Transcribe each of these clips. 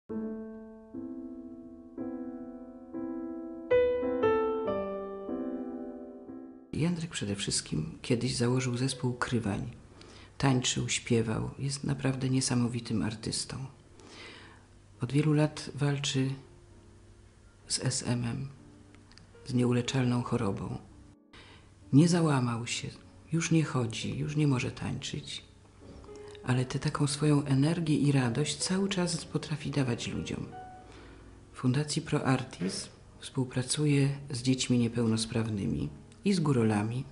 Jędrek przede wszystkim kiedyś założył zespół Krywań. Tańczył, śpiewał, jest naprawdę niesamowitym artystą. Od wielu lat walczy z SM-em, z nieuleczalną chorobą. Nie załamał się, już nie chodzi, już nie może tańczyć, ale tę taką swoją energię i radość cały czas potrafi dawać ludziom. W Fundacji Pro Artis współpracuje z dziećmi niepełnosprawnymi i z górolami.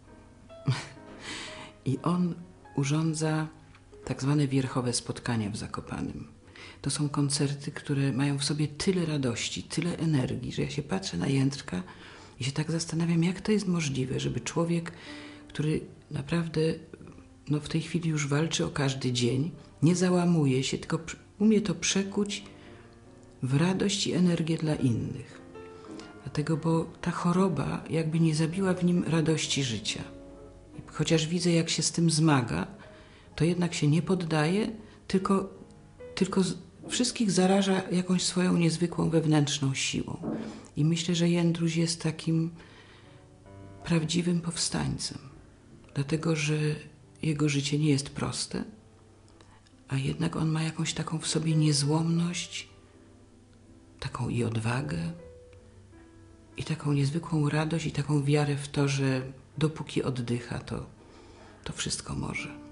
I on urządza tak zwane wierchowe spotkania w Zakopanem. To są koncerty, które mają w sobie tyle radości, tyle energii, że ja się patrzę na Jędrka i się tak zastanawiam, jak to jest możliwe, żeby człowiek, który naprawdę w tej chwili już walczy o każdy dzień, nie załamuje się, tylko umie to przekuć w radość i energię dla innych. Dlatego, bo ta choroba jakby nie zabiła w nim radości życia. Chociaż widzę, jak się z tym zmaga, to jednak się nie poddaje, tylko wszystkich zaraża jakąś swoją niezwykłą wewnętrzną siłą. I myślę, że Jędruś jest takim prawdziwym powstańcem. Dlatego, że jego życie nie jest proste, a jednak on ma jakąś taką w sobie niezłomność, taką i odwagę, i taką niezwykłą radość, i taką wiarę w to, że dopóki oddycha, to wszystko może.